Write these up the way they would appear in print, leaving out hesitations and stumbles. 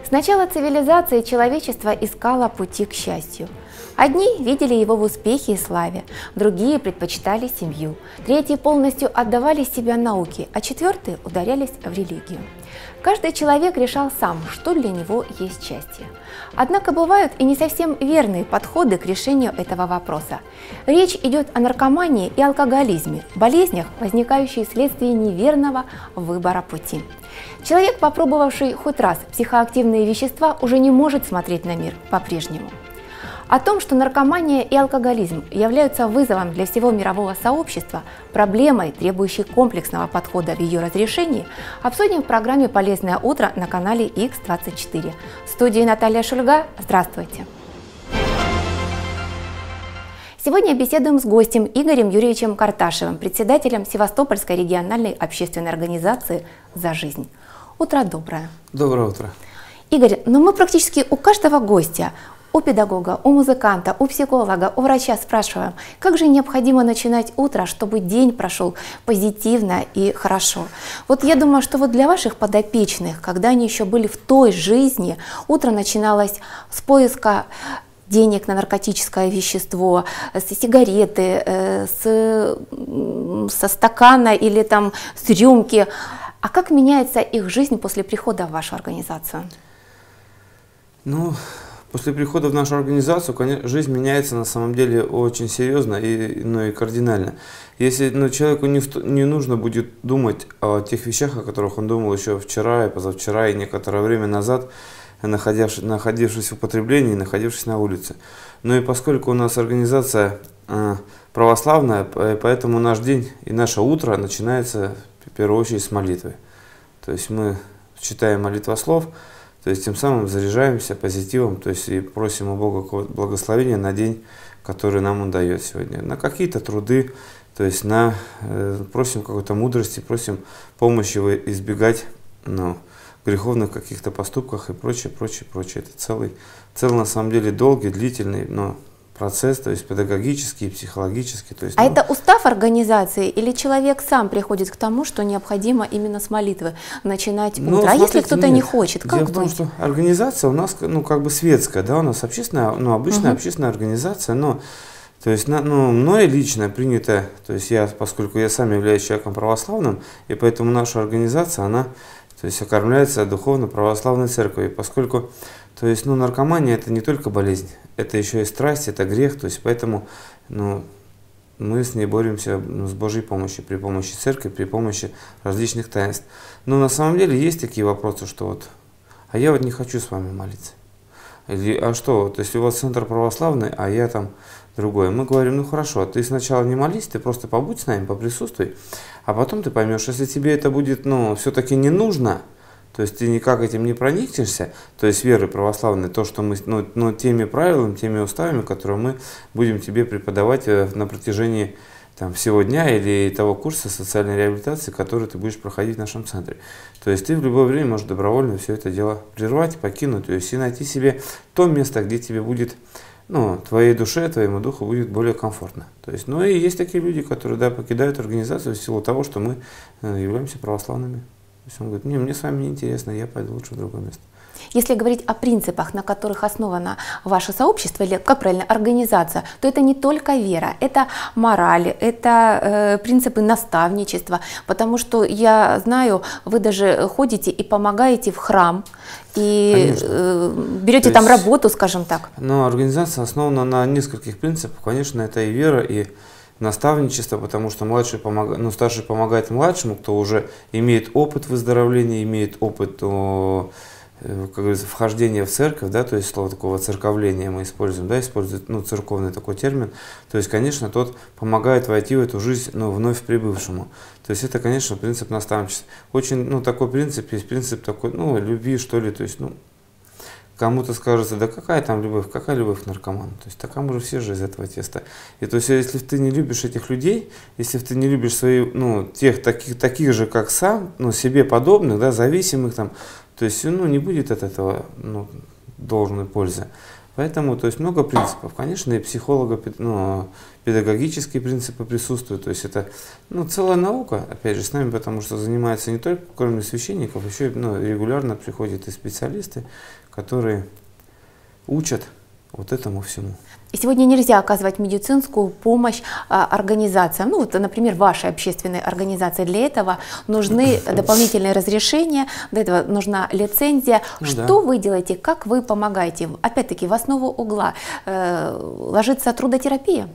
С начала цивилизации человечество искало пути к счастью. Одни видели его в успехе и славе, другие предпочитали семью, третьи полностью отдавали себя науке, а четвертые ударялись в религию. Каждый человек решал сам, что для него есть счастье. Однако бывают и не совсем верные подходы к решению этого вопроса. Речь идет о наркомании и алкоголизме, болезнях, возникающих вследствие неверного выбора пути. Человек, попробовавший хоть раз психоактивные вещества, уже не может смотреть на мир по-прежнему. О том, что наркомания и алкоголизм являются вызовом для всего мирового сообщества, проблемой, требующей комплексного подхода в ее разрешении, обсудим в программе «Полезное утро» на канале X24. В студии Наталья Шульга. Здравствуйте! Сегодня беседуем с гостем Игорем Юрьевичем Карташевым, председателем Севастопольской региональной общественной организации «За жизнь». Утро доброе. Доброе утро. Игорь, но мы практически у каждого гостя, у педагога, у музыканта, у психолога, у врача спрашиваем, как же необходимо начинать утро, чтобы день прошел позитивно и хорошо. Вот я думаю, что вот для ваших подопечных, когда они еще были в той жизни, утро начиналось с поиска денег на наркотическое вещество, с сигареты, со стакана или там с рюмки. А как меняется их жизнь после прихода в вашу организацию? Ну, после прихода в нашу организацию, конечно, жизнь меняется на самом деле очень серьезно и кардинально. Если человеку не нужно будет думать о тех вещах, о которых он думал еще вчера и позавчера и некоторое время назад, находившись в употреблении, находившись на улице. Ну и поскольку у нас организация православная, поэтому наш день и наше утро начинается в первую очередь с молитвы. То есть мы читаем молитвослов, то есть тем самым заряжаемся позитивом, то есть и просим у Бога благословения на день, который нам Он дает сегодня, на какие-то труды, то есть просим какой-то мудрости, просим помощи избегать греховных каких-то поступках и прочее. Это целый на самом деле долгий, длительный процесс, то есть педагогический, психологический. То есть, это устав организации или человек сам приходит к тому, что необходимо именно с молитвы начинать утро? А если кто-то не хочет, как быть? Дело в том, что организация у нас как бы светская, да, у нас общественная, обычная общественная организация, но то есть, мной лично принято, то есть поскольку я сам являюсь человеком православным, и поэтому наша организация, она то есть окормляется духовно-православной церковью, поскольку то есть, наркомания это не только болезнь, это еще и страсть, это грех, то есть поэтому мы с ней боремся с Божьей помощью, при помощи церкви, при помощи различных таинств. Но на самом деле есть такие вопросы, что а я не хочу с вами молиться. Или, а что, то есть у вас центр православный, а я там другой. Мы говорим, хорошо, ты сначала не молись, ты просто побудь с нами, поприсутствуй, а потом ты поймешь, если тебе это будет, все-таки не нужно, то есть ты никак этим не проникнешься, то есть верой православной, то, что мы, теми правилами, теми уставами, которые мы будем тебе преподавать на протяжении всего дня или того курса социальной реабилитации, который ты будешь проходить в нашем центре. То есть ты в любое время можешь добровольно все это дело прервать, покинуть, то есть и найти себе то место, где тебе будет, твоей душе, твоему духу будет более комфортно. То есть, и есть такие люди, которые, покидают организацию в силу того, что мы являемся православными. То есть он говорит, мне с вами не интересно, я пойду лучше в другое место. Если говорить о принципах, на которых основано ваше сообщество, или, как правильно, организация, то это не только вера, это мораль, это принципы наставничества, потому что я знаю, вы даже ходите и помогаете в храм, и берете там работу, скажем так. Организация основана на нескольких принципах, конечно, это и вера, и наставничество, потому что старший помогает младшему, кто уже имеет опыт выздоровления, имеет опыт как говорится, вхождения в церковь, то есть слово такого церковления мы используем, использует церковный такой термин, то есть, конечно, тот помогает войти в эту жизнь вновь прибывшему. То есть это, конечно, принцип наставничества. Очень, такой принцип, есть принцип такой, любви, что ли, то есть, кому-то скажется, да какая любовь к наркоману, то есть, так мы же все же из этого теста. И то есть, если ты не любишь этих людей, если ты не любишь своих, тех таких же, как сам, себе подобных, зависимых то есть, не будет от этого должной пользы. Поэтому, то есть много принципов. Конечно, и ну, педагогические принципы присутствуют. То есть это, ну, целая наука, опять же, с нами, потому что занимается не только, кроме священников, еще, ну, регулярно приходят и специалисты, которые учат вот этому всему. И сегодня нельзя оказывать медицинскую помощь организациям. Ну, вот, например, вашей общественной организации. Для этого нужны дополнительные разрешения, для этого нужна лицензия. Ну, что вы делаете, как вы помогаете? Опять-таки, в основу угла ложится трудотерапия.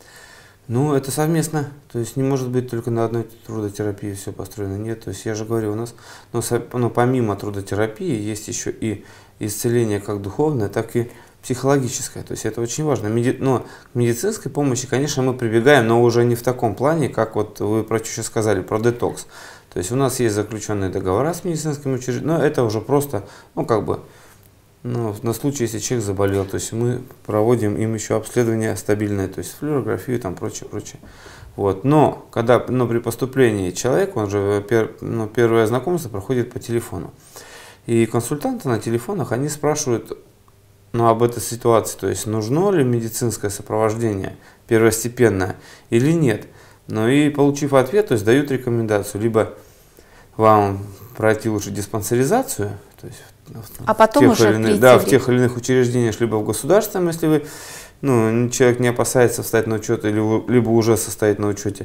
Ну, это совместно. То есть не может быть только на одной трудотерапии все построено. Нет, то есть я же говорю, у нас, ну, помимо трудотерапии есть еще и исцеление как духовное, так и психологическое. То есть это очень важно. Но к медицинской помощи, конечно, мы прибегаем, но уже не в таком плане, как вот вы про что сказали, про детокс. То есть у нас есть заключенные договора с медицинскими учреждениями, но это уже просто, ну, как бы, ну, на случай, если человек заболел, то есть мы проводим им еще обследование стабильное, то есть флюорографию, там прочее, прочее. Вот. Но когда, при поступлении человека, он же первое знакомство проходит по телефону. И консультанты на телефонах, они спрашивают, ну, об этой ситуации, то есть нужно ли медицинское сопровождение первостепенное или нет. Ну и получив ответ, то есть дают рекомендацию, либо вам пройти лучше диспансеризацию, то есть а потом уже в тех или иных учреждениях, либо в государственном, если вы, ну, человек не опасается встать на учет, либо уже состоит на учете,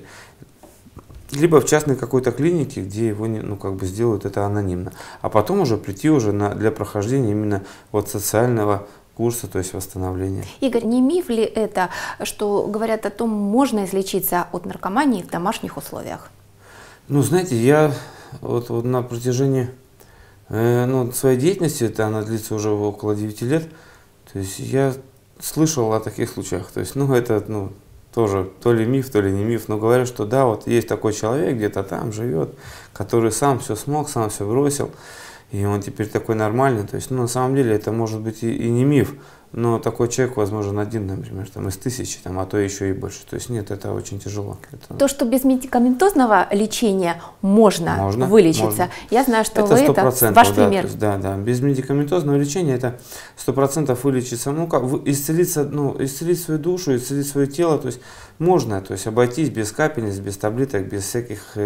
либо в частной какой-то клинике, где его, ну, как бы сделают это анонимно. А потом уже прийти уже для прохождения именно вот социального курса, то есть восстановления. Игорь, не миф ли это, что говорят о том, можно излечиться от наркомании в домашних условиях? Ну, знаете, я вот на протяжении своей деятельности, это она длится уже около 9 лет, то есть я слышал о таких случаях. То есть, ну, это, ну, тоже то ли миф, то ли не миф, но говорят, что да, вот есть такой человек, где-то там живет, который сам все смог, сам все бросил, и он теперь такой нормальный. То есть, ну, на самом деле это может быть и не миф, но такой человек возможен один, например, там, из 1000, там, а то еще и больше. То есть нет, это очень тяжело. То, что без медикаментозного лечения можно вылечиться, можно. Я знаю, что это ваш пример. То есть, да, без медикаментозного лечения это 100% вылечиться, ну, как исцелиться, ну, исцелить свою душу, исцелить свое тело, то есть можно, то есть обойтись без капельниц, без таблеток, без всяких,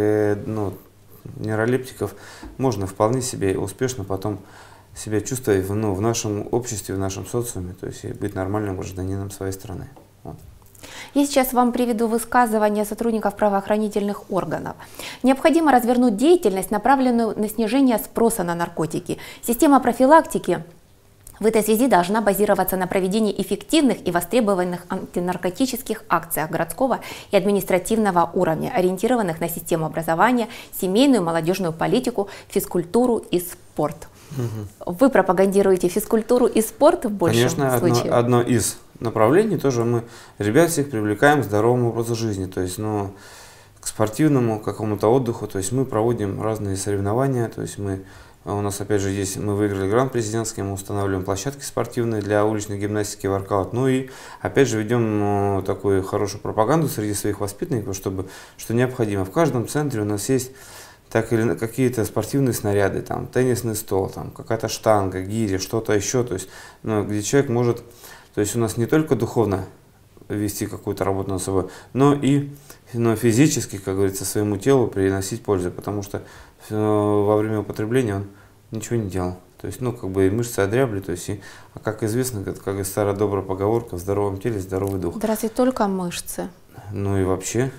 нейролептиков, можно вполне себе успешно потом себя чувствовать в нашем обществе, в нашем социуме, то есть быть нормальным гражданином своей страны. Вот. Я сейчас вам приведу высказывания сотрудников правоохранительных органов. Необходимо развернуть деятельность, направленную на снижение спроса на наркотики. Система профилактики в этой связи должна базироваться на проведении эффективных и востребованных антинаркотических акциях городского и административного уровня, ориентированных на систему образования, семейную, молодежную политику, физкультуру и спорт. Угу. Вы пропагандируете физкультуру и спорт в большем случае? Конечно, одно из направлений тоже мы ребят всех привлекаем к здоровому образу жизни, то есть, ну, к спортивному какому-то отдыху, то есть мы проводим разные соревнования, то есть у нас опять же есть, мы выиграли грант президентский, мы устанавливаем площадки спортивные для уличной гимнастики, воркаут, ну и опять же ведем такую хорошую пропаганду среди своих воспитанников, что необходимо. В каждом центре у нас есть так или какие-то спортивные снаряды, там, теннисный стол, там, какая-то штанга, гири, что-то еще, то есть, ну, где человек может, то есть у нас не только духовно вести какую-то работу над собой, но и физически, как говорится, своему телу приносить пользу, потому что во время употребления он ничего не делал. То есть, ну, как бы и мышцы одрябли, то есть, как известно, как и старая добрая поговорка, в здоровом теле здоровый дух. Да разве только мышцы? Ну и вообще.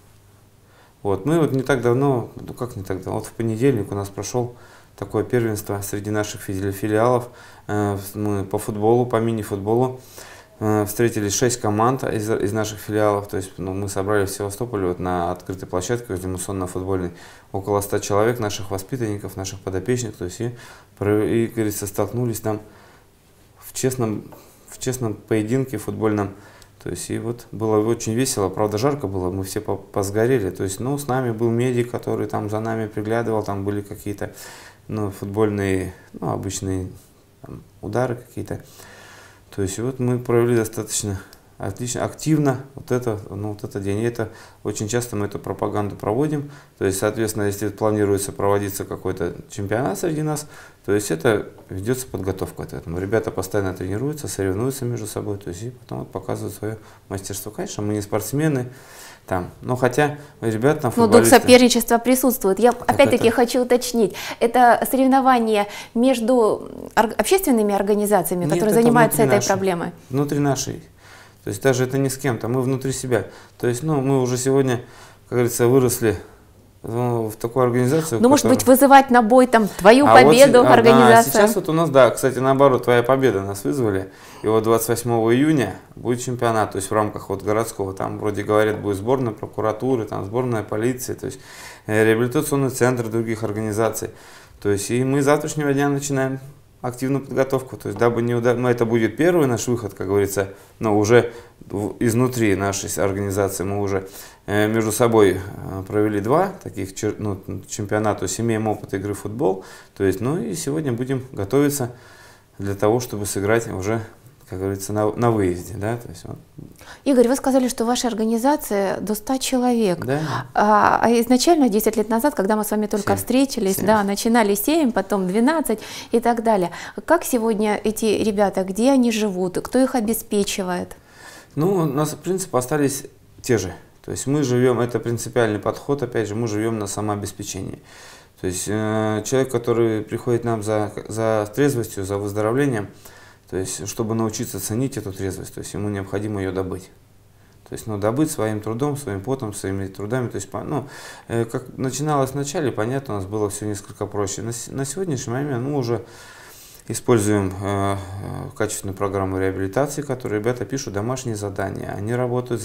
Вот, мы вот не так давно, ну как не так давно, вот в понедельник у нас прошел такое первенство среди наших филиалов, мы по футболу, по мини-футболу, встретились 6 команд из наших филиалов, то есть, ну, мы собрали в Севастополе вот на открытой площадке возле муссонно-футбольной около 100 человек, наших воспитанников, наших подопечных, то есть, и говорится, столкнулись там в честном поединке футбольном. То есть, и вот было очень весело, правда жарко было, мы все посгорели. То есть, ну, с нами был медик, который там за нами приглядывал, там были какие-то, ну, футбольные, ну, обычные там удары какие-то. То есть, вот мы провели достаточно отлично, активно вот этот день. И это очень часто мы эту пропаганду проводим. То есть, соответственно, если планируется проводиться какой-то чемпионат среди нас, то есть это ведется подготовка к этому. Ребята постоянно тренируются, соревнуются между собой, то есть и потом вот показывают свое мастерство. Конечно, мы не спортсмены, там, но хотя ребята там футболисты. Но дух соперничества присутствует. Я опять-таки хочу уточнить, это соревнования между общественными организациями, нет, которые занимаются этой проблемой? Внутри нашей. То есть даже это не с кем-то, мы внутри себя. То есть, ну, мы уже сегодня, как говорится, выросли в такую организацию. Ну, может быть, вызывать на бой там твою победу вот, организацию? Да, сейчас вот у нас, да, кстати, наоборот, твоя победа нас вызвали. И вот 28 июня будет чемпионат, то есть в рамках вот городского, там вроде говорят, будет сборная прокуратуры, там сборная полиции, то есть реабилитационный центр других организаций. То есть и мы с завтрашнего дня начинаем активную подготовку, то есть дабы не это будет первый наш выход, как говорится, но уже изнутри нашей организации мы уже между собой провели два таких чемпионата, то есть имеем опыт игры в футбол, то есть, ну и сегодня будем готовиться для того, чтобы сыграть уже, как говорится, на выезде. Да? То есть, вот. Игорь, вы сказали, что в вашей организации до 100 человек. Да. А изначально, 10 лет назад, когда мы с вами только 7. встретились, да, начинали 7, потом 12 и так далее. Как сегодня эти ребята, где они живут, кто их обеспечивает? Ну, у нас принципы остались те же. То есть мы живем, это принципиальный подход, опять же, мы живем на самообеспечении. То есть человек, который приходит к нам за трезвостью, за выздоровлением, то есть, чтобы научиться ценить эту трезвость, то есть ему необходимо ее добыть. То есть, ну, добыть своим трудом, своим потом, своими трудами. То есть, ну, как начиналось вначале, понятно, у нас было все несколько проще. На сегодняшний момент мы уже используем качественную программу реабилитации, которую ребята пишут домашние задания. Они работают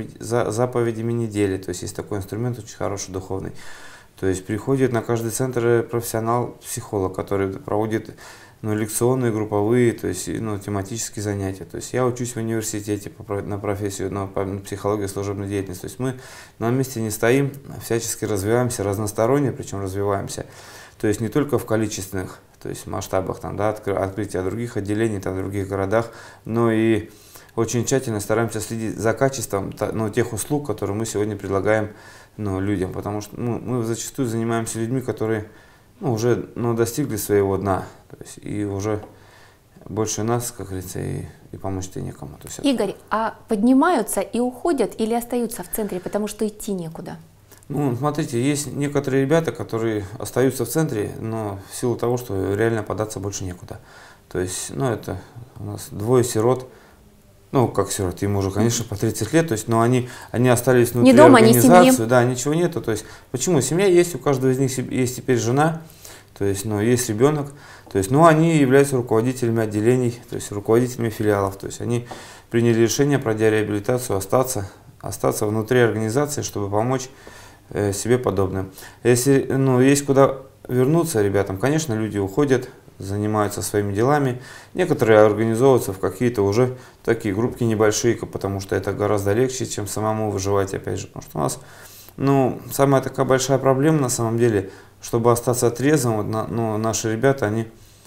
заповедями недели. То есть, есть такой инструмент очень хороший, духовный. То есть, приходит на каждый центр профессионал-психолог, который проводит лекционные, групповые, то есть, тематические занятия. То есть я учусь в университете на профессию, на психологию служебной деятельности. То есть мы на месте не стоим, всячески развиваемся, разносторонне, причем развиваемся. То есть не только в количественных, то есть масштабах, там, да, открытия других отделений там, в других городах, но и очень тщательно стараемся следить за качеством тех услуг, которые мы сегодня предлагаем людям. Потому что мы зачастую занимаемся людьми, которые уже достигли своего дна, то есть, и уже больше нас, как говорится, и помочь-то некому. То есть, Игорь, а поднимаются и уходят или остаются в центре, потому что идти некуда? Ну, смотрите, есть некоторые ребята, которые остаются в центре, но в силу того, что реально податься больше некуда. То есть, это у нас двое сирот. Ну, как сирот, ему уже, конечно, по 30 лет, то есть, но они остались внутри организации, да, ничего нету, то есть, почему? Семья есть, у каждого из них есть теперь жена, то есть, есть ребенок, то есть, они являются руководителями отделений, то есть, руководителями филиалов, то есть, они приняли решение, пройдя реабилитацию, остаться внутри организации, чтобы помочь себе подобным. Если, есть куда вернуться ребятам, конечно, люди уходят, занимаются своими делами. Некоторые организовываются в какие-то уже такие группки небольшие, потому что это гораздо легче, чем самому выживать, опять же. Потому что у нас, самая такая большая проблема на самом деле, чтобы остаться трезвым, наши ребята, они,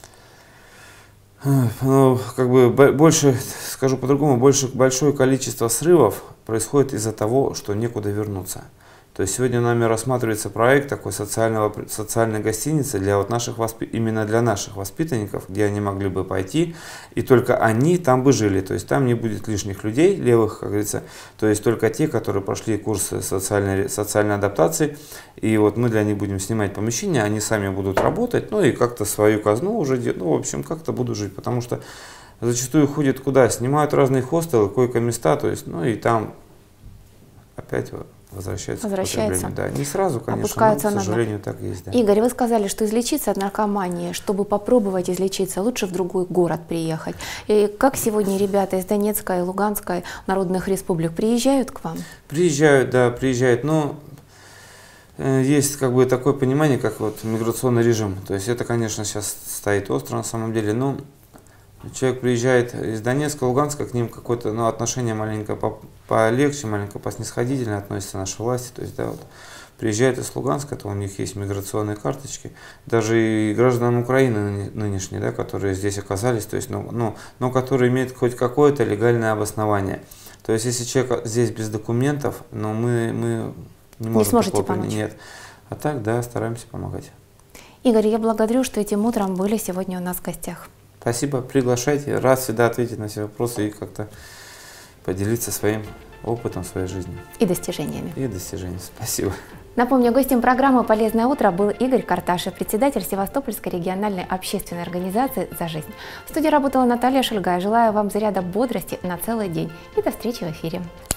больше, скажу по-другому, большое количество срывов происходит из-за того, что некуда вернуться. То есть сегодня нами рассматривается проект такой социальной гостиницы для именно для наших воспитанников, где они могли бы пойти, и только они там бы жили. То есть там не будет лишних людей, левых, как говорится, то есть только те, которые прошли курсы социальной адаптации. И вот мы для них будем снимать помещения, они сами будут работать, и как-то свою казну уже, в общем, как-то будут жить. Потому что зачастую ходят куда? Снимают разные хостелы, койко-места, то есть, и там опять возвращается. Да, не сразу, конечно, но, к сожалению, так есть. Да. Игорь, вы сказали, что излечиться от наркомании, чтобы попробовать излечиться, лучше в другой город приехать. И как сегодня ребята из Донецкой и Луганской народных республик приезжают к вам? Приезжают, да, приезжают, но есть такое понимание, как миграционный режим. То есть это, конечно, сейчас стоит остро на самом деле, но человек приезжает из Донецка, Луганска, к ним какое-то отношение маленько полегче, маленько поснисходительно относятся наши власти. То есть, да, приезжают из Луганска, то у них есть миграционные карточки. Даже и гражданам Украины нынешние, да, которые здесь оказались, то есть, но которые имеют хоть какое-то легальное обоснование. То есть, если человек здесь без документов, но мы не можем сможете такого помочь. Нет. А так, да, стараемся помогать. Игорь, я благодарю, что этим утром были сегодня у нас в гостях. Спасибо, приглашайте. Рад всегда ответить на все вопросы и как-то поделиться своим опытом, своей жизни. И достижениями. И достижениями. Спасибо. Напомню, гостем программы «Полезное утро» был Игорь Карташев, председатель Севастопольской региональной общественной организации «За жизнь». В студии работала Наталья Шульга. Желаю вам заряда бодрости на целый день. И до встречи в эфире.